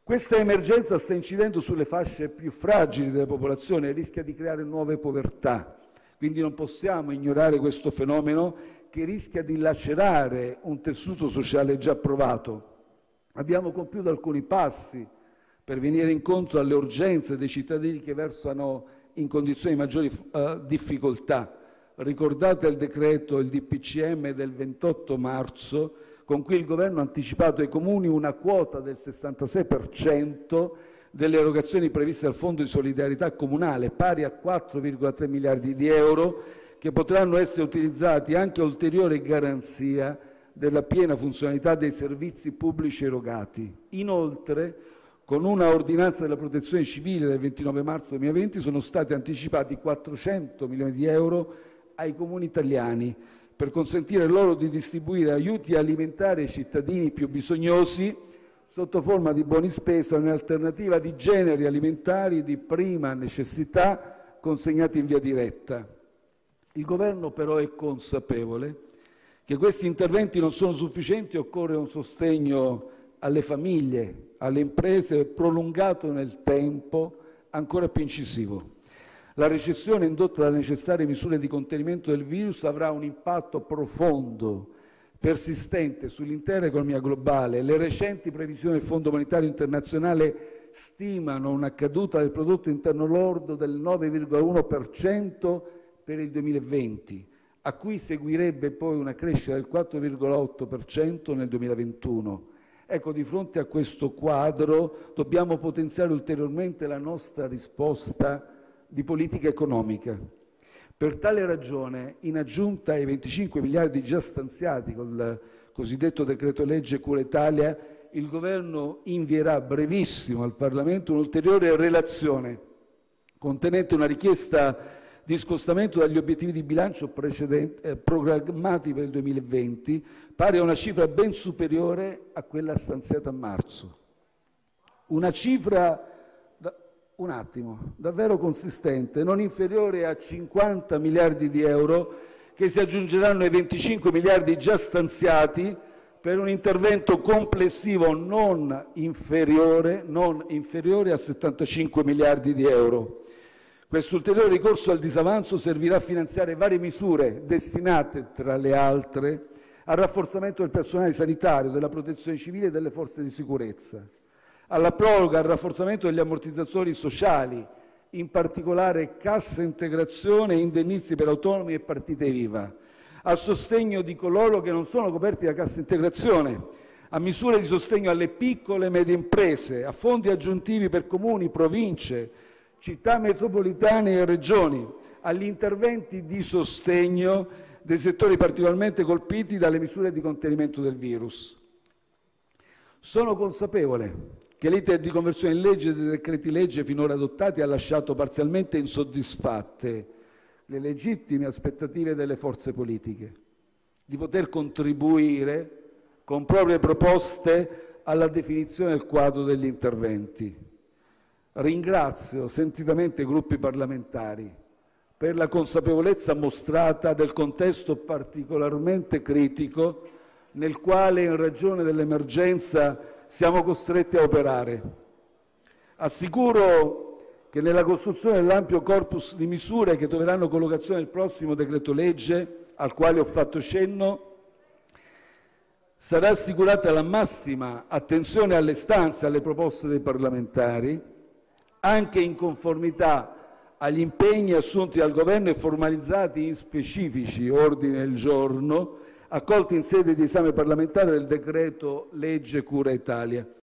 Questa emergenza sta incidendo sulle fasce più fragili della popolazione e rischia di creare nuove povertà. Quindi non possiamo ignorare questo fenomeno che rischia di lacerare un tessuto sociale già provato. Abbiamo compiuto alcuni passi per venire incontro alle urgenze dei cittadini che versano in condizioni di maggiori difficoltà. Ricordate il decreto, il DPCM del 28 marzo, con cui il Governo ha anticipato ai Comuni una quota del 66% delle erogazioni previste dal Fondo di solidarietà comunale, pari a 4,3 miliardi di euro, che potranno essere utilizzati anche a ulteriore garanzia della piena funzionalità dei servizi pubblici erogati. Inoltre, con una ordinanza della Protezione Civile del 29 marzo 2020 sono stati anticipati 400 milioni di euro ai Comuni italiani per consentire loro di distribuire aiuti alimentari ai cittadini più bisognosi sotto forma di buoni spesa, in alternativa di generi alimentari di prima necessità consegnati in via diretta. Il Governo però è consapevole che questi interventi non sono sufficienti e occorre un sostegno alle famiglie, alle imprese prolungato nel tempo, ancora più incisivo. La recessione indotta dalle necessarie misure di contenimento del virus avrà un impatto profondo, persistente sull'intera economia globale. Le recenti previsioni del Fondo Monetario Internazionale stimano una caduta del prodotto interno lordo del 9,1% per il 2020, a cui seguirebbe poi una crescita del 4,8% nel 2021. Ecco, di fronte a questo quadro dobbiamo potenziare ulteriormente la nostra risposta di politica economica. Per tale ragione, in aggiunta ai 25 miliardi già stanziati con il cosiddetto decreto legge Cura Italia, il Governo invierà a brevissimo al Parlamento un'ulteriore relazione contenente una richiesta di scostamento dagli obiettivi di bilancio programmati per il 2020, pari a una cifra ben superiore a quella stanziata a marzo. Una cifra davvero consistente, non inferiore a 50 miliardi di euro, che si aggiungeranno ai 25 miliardi già stanziati per un intervento complessivo non inferiore a 75 miliardi di euro. Questo ulteriore ricorso al disavanzo servirà a finanziare varie misure destinate, tra le altre, al rafforzamento del personale sanitario, della protezione civile e delle forze di sicurezza, alla proroga e al rafforzamento degli ammortizzatori sociali, in particolare cassa integrazione e indennizzi per autonomi e partite IVA, al sostegno di coloro che non sono coperti da cassa integrazione, a misure di sostegno alle piccole e medie imprese, a fondi aggiuntivi per comuni, province, città metropolitane e regioni, agli interventi di sostegno dei settori particolarmente colpiti dalle misure di contenimento del virus. Sono consapevole che l'iter di conversione in legge dei decreti-legge finora adottati ha lasciato parzialmente insoddisfatte le legittime aspettative delle forze politiche di poter contribuire con proprie proposte alla definizione del quadro degli interventi. Ringrazio sentitamente i gruppi parlamentari per la consapevolezza mostrata del contesto particolarmente critico nel quale, in ragione dell'emergenza, siamo costretti a operare. Assicuro che nella costruzione dell'ampio corpus di misure che troveranno collocazione nel prossimo decreto-legge, al quale ho fatto cenno, sarà assicurata la massima attenzione alle istanze e alle proposte dei parlamentari, anche in conformità agli impegni assunti dal Governo e formalizzati in specifici ordini del giorno accolti in sede di esame parlamentare del decreto legge Cura Italia.